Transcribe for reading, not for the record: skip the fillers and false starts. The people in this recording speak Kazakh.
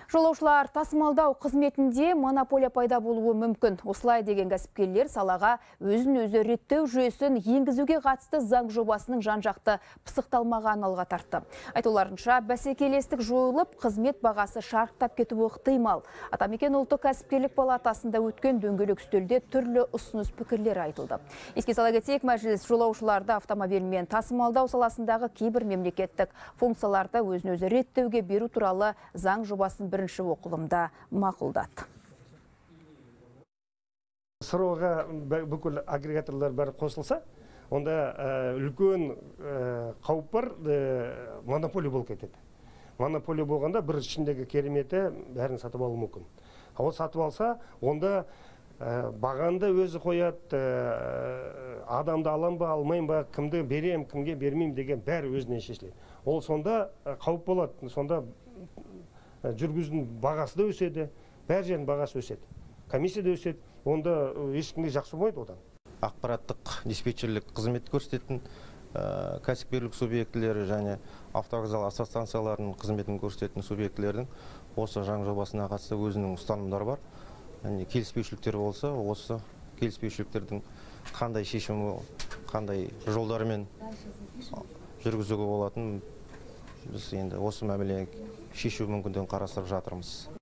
Жолаушылар тасымалдау қызметінде монополия пайда болуы мүмкін. Осылай деген кәсіпкерлер салаға өзін-өзі реттеу жүйесін енгізуге қатысты заң жобасының жан-жақты пысықталмаған алға тартты. Айтуларынша, бәсекелестік жойылып, қызмет бағасы шарықтап кетуі ықтимал. Атамекен ұлттық кәсіпкерлік палатасында өткен дөңгелек үстелде түрлі ұсыныс пікірлер айтылды. Еске сала кетейік, мәжіліс жолаушыларды автомобильмен тасымалдау саласындағы кейбір мемлекеттік функцияларды өзін-өзі реттеуге беру туралы заң жобасын бірінші оқылымда мақұлдады. СРО-ға бүкіл агрегаторлар бәрі қосылса, онда үлкен қауіп бар, монополия болып кетеді. Монополия болғанда бір ішіндегі кереметі бәрін сатып алу мүмкін. Ол сатып алса, онда бағанды өзі қояды, адамды алам ба, алмайым ба, кімді берем, кімге бермейм деген бәрі өзінен шешіледі. Ол сонда қауіп болады, сонда жүргіздің бағасы да өседі, бәр жердің бағасы өседі. Комиссия да өседі, онда ешкімге жақсы болмайды одан. Ақпараттық диспетчерлік қызмет көрсететін кәсіпкерлік субъектілері және автовокзал автостанцияларының қызметін көрсететін субъектілердің осы заң жобасына қатысты өзінің ұстанымдары бар. Келіспеушіліктер болса, осы келіспеушіліктердің қандай шешімі, қандай жолдарымен жүргізуге болатын біз енді осы мәмілені шешу мүмкіндігін қарастырып жатырмыз.